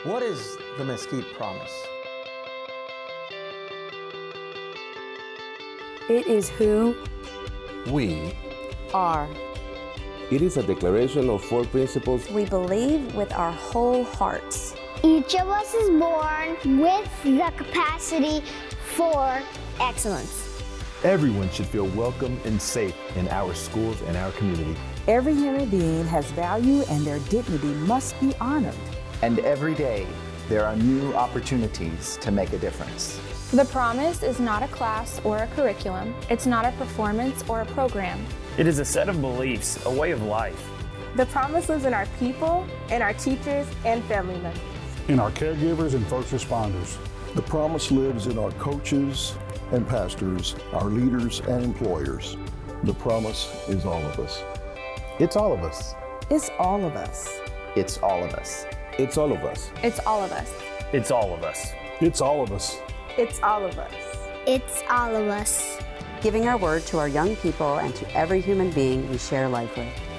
What is the Mesquite Promise? It is who We are. It is a declaration of 4 principles We believe with our whole hearts. Each of us is born with the capacity for excellence. Everyone should feel welcome and safe in our schools and our community. Every human being has value and their dignity must be honored. And every day, there are new opportunities to make a difference. The Promise is not a class or a curriculum. It's not a performance or a program. It is a set of beliefs, a way of life. The Promise lives in our people, in our teachers and family members. In our caregivers and first responders. The Promise lives in our coaches and pastors, our leaders and employers. The Promise is all of us. It's all of us. It's all of us. It's all of us. It's all of us. It's all of us. It's all of us. It's all of us. It's all of us. It's all of us. Giving our word to our young people and to every human being we share life with.